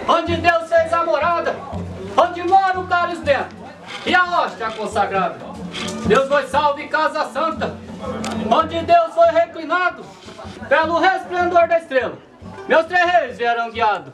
onde Deus fez a morada, onde mora o cálice dentro e a hóstia consagrada. Deus foi salvo em casa santa, onde Deus foi reclinado pelo resplendor da estrela. Meus três reis vieram guiados.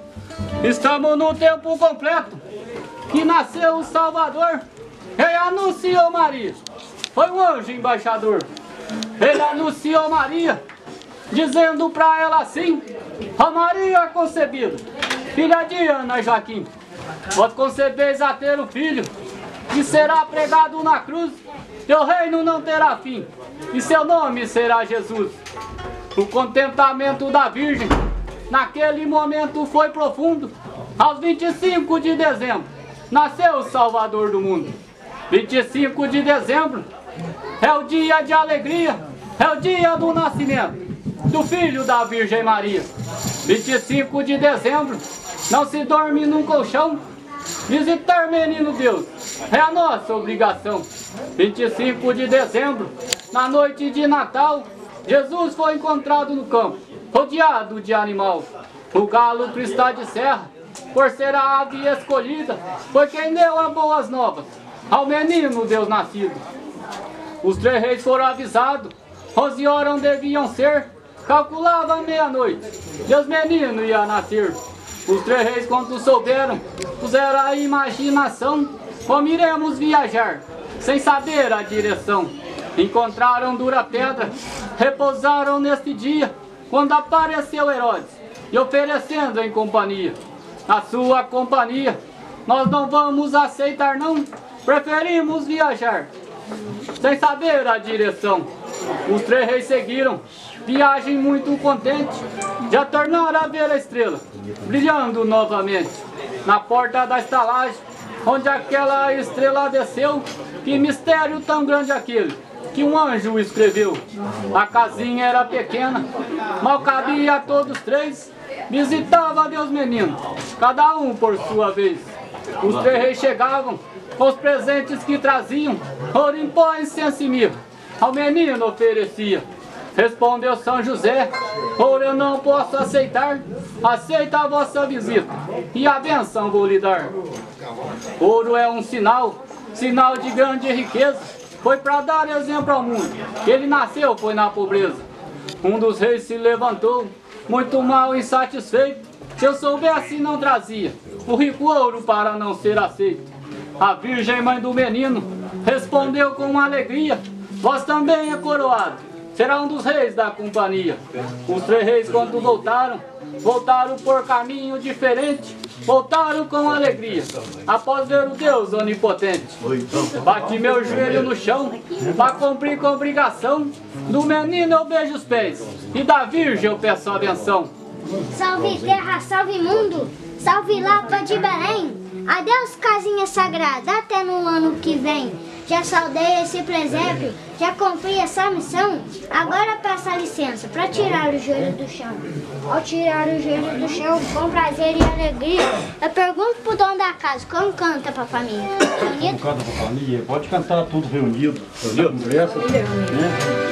Estamos no tempo completo que nasceu o Salvador. Ele anunciou Maria, foi um anjo embaixador. Ele anunciou Maria, dizendo pra ela assim: ó Maria concebida, filha de Ana e Joaquim, vós concebeis a ter um filho, que será pregado na cruz, teu reino não terá fim, e seu nome será Jesus. O contentamento da Virgem naquele momento foi profundo. Aos 25 de dezembro nasceu o Salvador do mundo. 25 de dezembro é o dia de alegria, é o dia do nascimento do filho da Virgem Maria. 25 de dezembro não se dorme num colchão, visitar menino Deus é a nossa obrigação. 25 de dezembro, na noite de Natal, Jesus foi encontrado no campo, rodeado de animal. O galo cristá de serra, por ser a ave escolhida, foi quem deu as boas novas ao menino Deus nascido. Os três reis foram avisados, 11 horas deviam ser, calculava meia-noite, Deus menino ia nascer. Os três reis, quando souberam, puseram a imaginação, como iremos viajar, sem saber a direção. Encontraram dura pedra, repousaram neste dia, quando apareceu Herodes, e oferecendo em companhia. Na sua companhia, nós não vamos aceitar não, preferimos viajar, sem saber a direção. Os três reis seguiram, viagem muito contente, já tornaram a ver a estrela, brilhando novamente. Na porta da estalagem, onde aquela estrela desceu, que mistério tão grande aquele, que um anjo escreveu. A casinha era pequena, mal cabia a todos três, visitava Deus menino, cada um por sua vez. Os três reis chegavam com os presentes que traziam, ouro em pó, incenso e mirra, ao menino oferecia. Respondeu São José: ouro eu não posso aceitar, aceita a vossa visita e a bênção vou lhe dar. Ouro é um sinal, sinal de grande riqueza, foi para dar exemplo ao mundo, ele nasceu foi na pobreza. Um dos reis se levantou, muito mal insatisfeito, se eu soubesse não trazia o rico ouro para não ser aceito. A Virgem mãe do menino respondeu com alegria: vós também é coroado, será um dos reis da companhia. Os três reis quando voltaram, voltaram por caminho diferente, voltaram com alegria, após ver o Deus onipotente. Bati meu joelho no chão, para cumprir com obrigação, do menino eu beijo os pés, e da Virgem eu peço a benção. Salve terra, salve mundo, salve Lapa de Belém, adeus casinha sagrada, até no ano que vem. Já saudei esse presépio, já cumpri essa missão, agora peço a licença para tirar o joelho do chão. Ao tirar o joelho do chão, com prazer e alegria, eu pergunto pro dono da casa, como canta pra família? Como canta pra família? Pode cantar tudo reunido, conversa, né?